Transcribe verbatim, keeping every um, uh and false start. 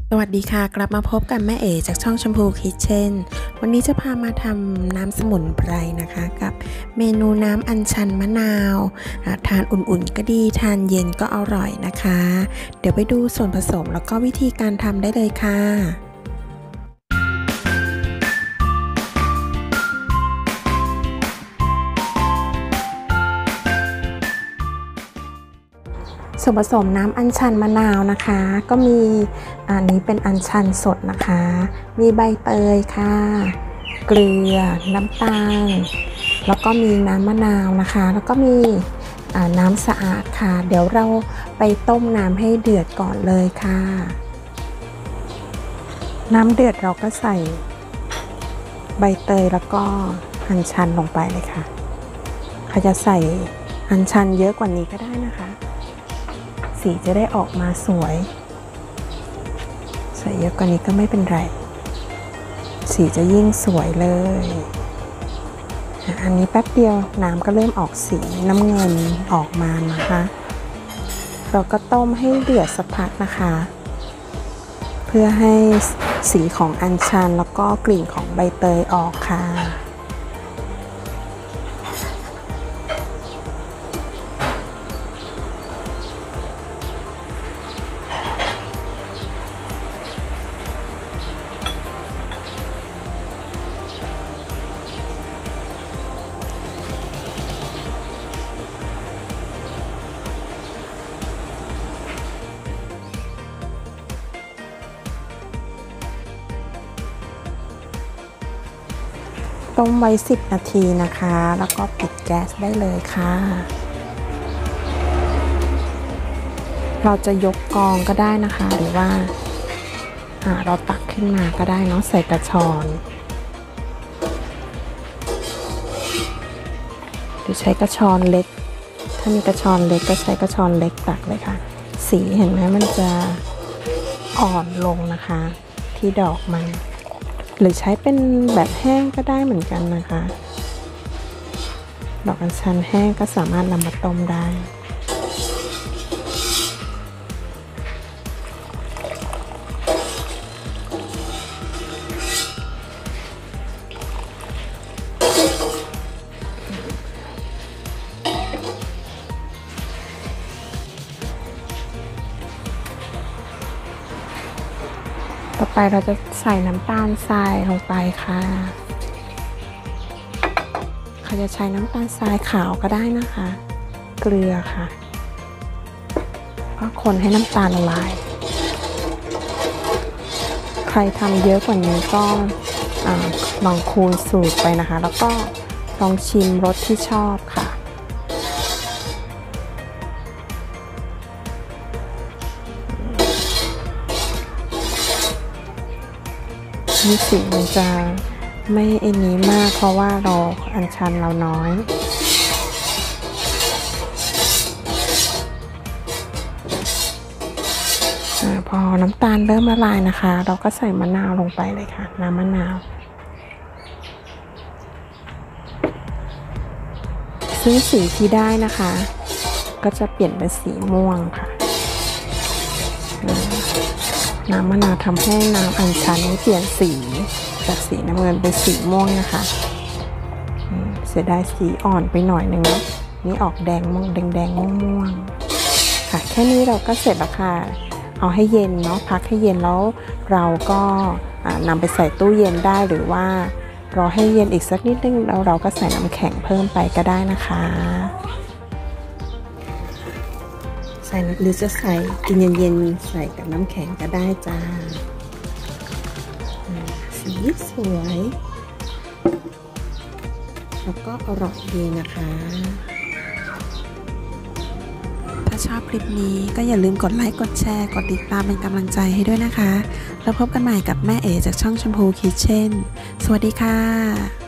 สวัสดีค่ะกลับมาพบกับแม่เอ๋จากช่องชมพูคิทเช่นวันนี้จะพามาทำน้ำสมุนไพรนะคะกับเมนูน้ำอัญชันมะนาวทานอุ่นๆก็ดีทานเย็นก็อร่อยนะคะเดี๋ยวไปดูส่วนผสมแล้วก็วิธีการทำได้เลยค่ะส่วนผสมน้ำอัญชันมะนาวนะคะก็มีอันนี้เป็นอัญชันสดนะคะมีใบเตยค่ะเกลือน้ำตาลแล้วก็มีน้ำมะนาวนะคะแล้วก็มีน้ำสะอาดค่ะเดี๋ยวเราไปต้มน้ำให้เดือดก่อนเลยค่ะน้ำเดือดเราก็ใส่ใบเตยแล้วก็อัญชันลงไปเลยค่ะใครจะใส่อัญชันเยอะกว่านี้ก็ได้นะคะสีจะได้ออกมาสวยใส่เยอะกว่านี้ก็ไม่เป็นไรสีจะยิ่งสวยเลยอันนี้แป๊บเดียวน้ำก็เริ่มออกสีน้ำเงินออกมานะคะเราก็ต้มให้เดือดสักพักนะคะเพื่อให้สีของอัญชันแล้วก็กลิ่นของใบเตยออกค่ะต้มไว้สิบนาทีนะคะแล้วก็ปิดแก๊สได้เลยค่ะเราจะยกกองก็ได้นะคะหรือว่าเราตักขึ้นมาก็ได้เนาะใส่กระชอนหรือใช้กระชอนเล็กถ้ามีกระชอนเล็กก็ใช้กระชอนเล็กตักเลยค่ะสีเห็นไหมมันจะอ่อนลงนะคะที่ดอกมันหรือใช้เป็นแบบแห้งก็ได้เหมือนกันนะคะดอกอัญชันแห้งก็สามารถนำมาต้มได้ต่อไปเราจะใส่น้ำตาลทรายลงไปค่ะเขาจะใช้น้ำตาลทรายขาวก็ได้นะคะเกลือค่ะก็คนให้น้ำตาลละลายใครทำเยอะกว่านี้ก็ลองคูณสูตรไปนะคะแล้วก็ลองชิมรสที่ชอบค่ะนี่สีมันจะไม่เอ็นนี้มากเพราะว่าเราอัญชันเราน้อยอพอน้ำตาลเริ่มละลายนะคะเราก็ใส่มะนาวลงไปเลยค่ะน้ำมะนาวซึ่งสีที่ได้นะคะก็จะเปลี่ยนเป็นสีม่วงค่ะน้ำมะนาวทำให้น้ำอัญชันเปลี่ยนสีจากสีน้ำเงินเป็นสีม่วงนะคะเสียดายสีอ่อนไปหน่อยนึงนะนี่ออกแดงม่วงแดงแดงม่วงๆค่ะแค่นี้เราก็เสร็จแล้วค่ะเอาให้เย็นเนาะพักให้เย็นแล้วเราก็นำไปใส่ตู้เย็นได้หรือว่ารอให้เย็นอีกสักนิดนึงแล้วเราก็ใส่น้ำแข็งเพิ่มไปก็ได้นะคะใส่หรือจะใส่กินเย็นๆใส่กับน้ำแข็งก็ได้จ้าสีสวยแล้วก็อร่อยดีนะคะถ้าชอบคลิปนี้ก็อย่าลืมกดไลค์กดแชร์กดติดตามเป็นกำลังใจให้ด้วยนะคะแล้วพบกันใหม่กับแม่เอ๋จากช่องชมพูคิทเช่นสวัสดีค่ะ